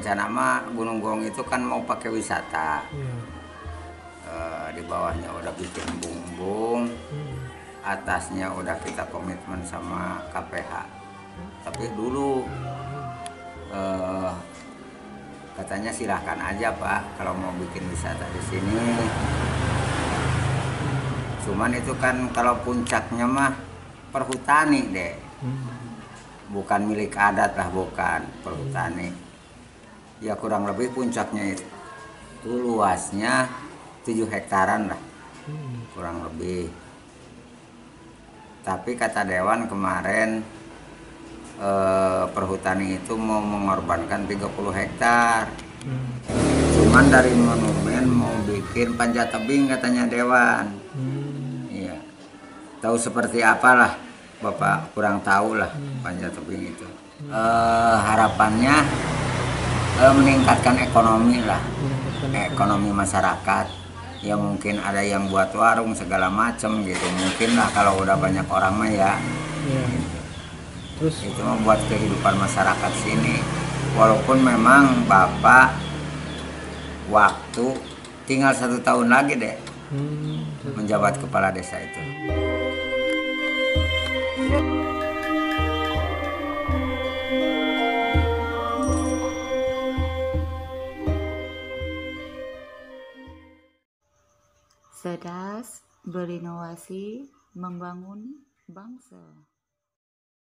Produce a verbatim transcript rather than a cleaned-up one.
rencana mah Gunung Gong itu kan mau pakai wisata. Iya. Eh, di bawahnya udah bikin bumbung, Hmm. atasnya udah kita komitmen sama K P H. Tapi dulu eh, katanya silahkan aja Pak kalau mau bikin wisata di sini. Cuman itu kan kalau puncaknya mah perhutani deh, Hmm. bukan milik adat lah, bukan perhutani. Ya kurang lebih puncaknya itu luasnya tujuh hektaran lah, Hmm. kurang lebih. Tapi kata Dewan kemarin eh, perhutani itu mau mengorbankan tiga puluh hektar. Hmm. Cuman dari monumen mau bikin panjat tebing katanya Dewan. Hmm. Iya. Tahu seperti apalah Bapak kurang tahu lah panjat tebing itu. Eh, harapannya eh, meningkatkan ekonomi lah, ekonomi masyarakat. Ya mungkin ada yang buat warung segala macem gitu. Mungkin lah kalau udah banyak orang mah ya. Iya. Terus Itu mah buat kehidupan masyarakat sini. Walaupun memang Bapak waktu tinggal satu tahun lagi deh hmm. menjabat kepala desa itu. Cerdas, berinovasi, membangun bangsa.